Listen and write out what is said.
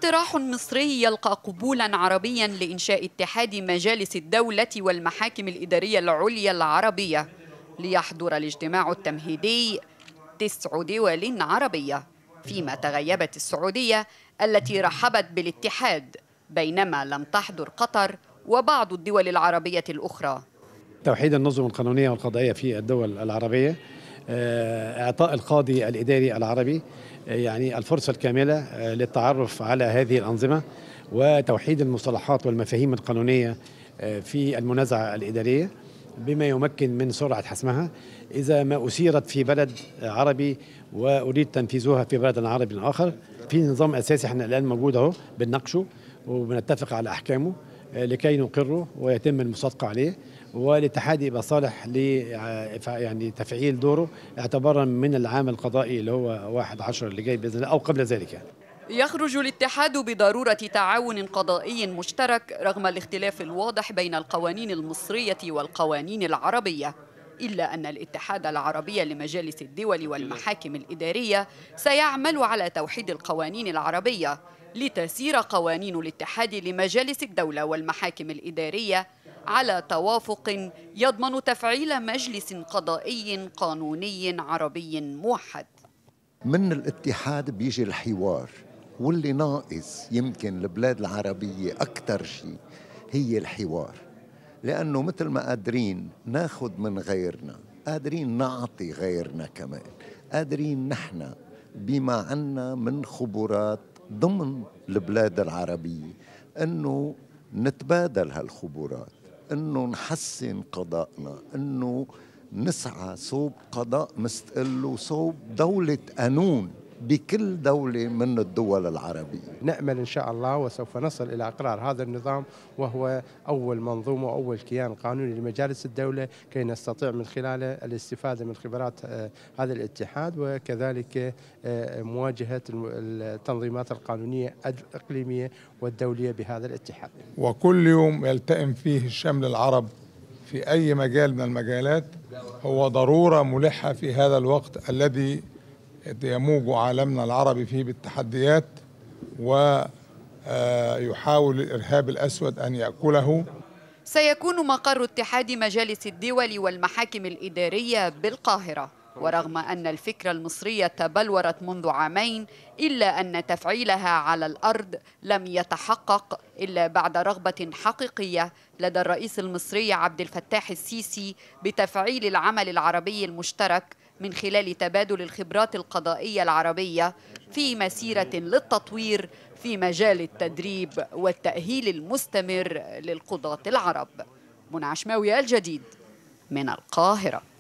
اقتراح مصري يلقى قبولا عربيا لإنشاء اتحاد مجالس الدولة والمحاكم الإدارية العليا العربية ليحضر الاجتماع التمهيدي 9 دول عربية، فيما تغيبت السعودية التي رحبت بالاتحاد، بينما لم تحضر قطر وبعض الدول العربية الأخرى. توحيد النظم القانونية والقضائية في الدول العربية، إعطاء القاضي الإداري العربي يعني الفرصة الكاملة للتعرف على هذه الأنظمة، وتوحيد المصطلحات والمفاهيم القانونية في المنازعة الإدارية بما يمكن من سرعة حسمها إذا ما أثيرت في بلد عربي وأريد تنفيذها في بلد عربي آخر. في نظام أساسي احنا الآن موجود اهو بنناقشه وبنتفق على أحكامه لكي نقره ويتم المصادقة عليه، والاتحاد يبقى صالح يعني تفعيل دوره اعتبارا من العام القضائي اللي هو 1/10 اللي جاي بإذن الله أو قبل ذلك. يخرج الاتحاد بضرورة تعاون قضائي مشترك رغم الاختلاف الواضح بين القوانين المصرية والقوانين العربية، إلا أن الاتحاد العربي لمجالس الدول والمحاكم الإدارية سيعمل على توحيد القوانين العربية لتسير قوانين الاتحاد لمجالس الدولة والمحاكم الإدارية على توافق يضمن تفعيل مجلس قضائي قانوني عربي موحد. من الاتحاد بيجي الحوار، واللي ناقص يمكن البلاد العربية أكتر شيء هي الحوار، لأنه مثل ما قادرين ناخد من غيرنا قادرين نعطي غيرنا كمان، قادرين نحن بما عنا من خبرات ضمن البلاد العربية أنه نتبادل هالخبرات، أنه نحسن قضاءنا، أنه نسعى صوب قضاء مستقل وصوب دولة قانون بكل دولة من الدول العربية. نأمل إن شاء الله وسوف نصل إلى إقرار هذا النظام، وهو أول منظومة وأول كيان قانوني لمجالس الدولة كي نستطيع من خلاله الاستفادة من خبرات هذا الاتحاد، وكذلك مواجهة التنظيمات القانونية الإقليمية والدولية بهذا الاتحاد. وكل يوم يلتئم فيه شمل العرب في أي مجال من المجالات هو ضرورة ملحة في هذا الوقت الذي يموج عالمنا العربي فيه بالتحديات، ويحاول الإرهاب الأسود أن يأكله. سيكون مقر اتحاد مجالس الدول والمحاكم الإدارية بالقاهرة، ورغم أن الفكرة المصرية تبلورت منذ عامين إلا أن تفعيلها على الأرض لم يتحقق إلا بعد رغبة حقيقية لدى الرئيس المصري عبد الفتاح السيسي بتفعيل العمل العربي المشترك من خلال تبادل الخبرات القضائية العربية في مسيرة للتطوير في مجال التدريب والتأهيل المستمر للقضاة العرب. منى عشماوي، الجديد من القاهرة.